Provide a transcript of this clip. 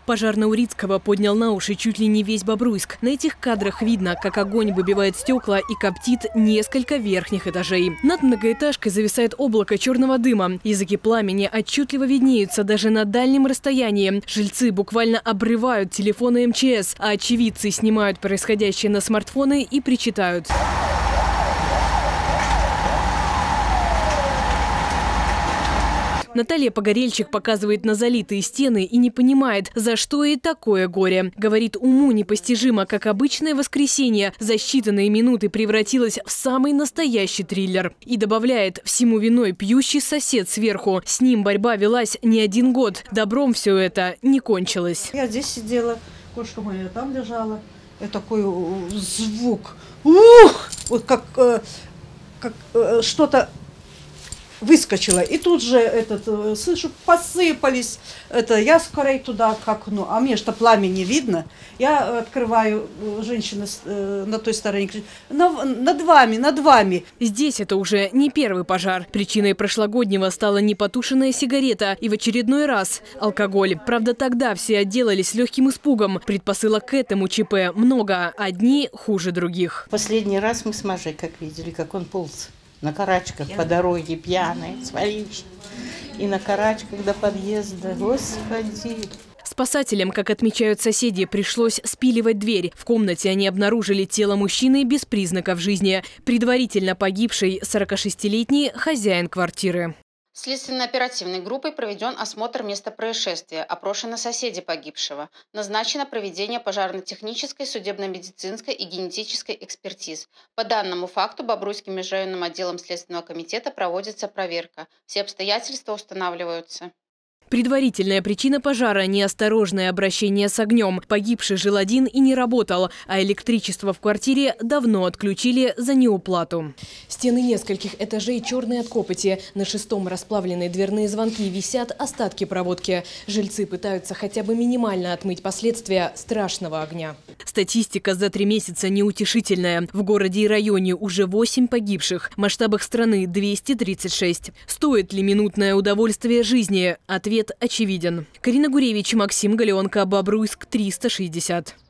Пожар Наурицкого поднял на уши чуть ли не весь Бобруйск. На этих кадрах видно, как огонь выбивает стекла и коптит несколько верхних этажей. Над многоэтажкой зависает облако черного дыма. Языки пламени отчетливо виднеются даже на дальнем расстоянии. Жильцы буквально обрывают телефоны МЧС, а очевидцы снимают происходящее на смартфоны и причитают. Наталья Погорельчик показывает на залитые стены и не понимает, за что ей такое горе. Говорит, уму непостижимо, как обычное воскресенье за считанные минуты превратилось в самый настоящий триллер. И добавляет, всему виной пьющий сосед сверху. С ним борьба велась не один год. Добром все это не кончилось. Я здесь сидела, кошка моя там лежала. И такой звук. Ух! Вот как что-то выскочила. И тут же слышу, посыпались. Я скорее туда к окну. А мне что пламя не видно. Я открываю, женщина на той стороне кричит: над вами, над вами. Здесь это уже не первый пожар. Причиной прошлогоднего стала непотушенная сигарета и в очередной раз алкоголь. Правда, тогда все отделались легким испугом. Предпосылок к этому ЧП много. Одни хуже других. Последний раз мы с Машей, как видели, как он полз на карачках по дороге, пьяный, сваливший. И на карачках до подъезда. Господи! Спасателям, как отмечают соседи, пришлось спиливать дверь. В комнате они обнаружили тело мужчины без признаков жизни. Предварительно погибший 46-летний хозяин квартиры. Следственно-оперативной группой проведен осмотр места происшествия, опрошены соседи погибшего. Назначено проведение пожарно-технической, судебно-медицинской и генетической экспертиз. По данному факту Бобруйским межрайонным отделом Следственного комитета проводится проверка. Все обстоятельства устанавливаются. Предварительная причина пожара – неосторожное обращение с огнем. Погибший жил один и не работал, а электричество в квартире давно отключили за неуплату. Стены нескольких этажей черные от копоти. На 6-м расплавленные дверные звонки, висят остатки проводки. Жильцы пытаются хотя бы минимально отмыть последствия страшного огня. Статистика за 3 месяца неутешительная. В городе и районе уже 8 погибших. В масштабах страны 236. Стоит ли минутное удовольствие жизни? Ответ очевиден. Карина Гуревич, Максим Галеонко, Бобруйск, 360.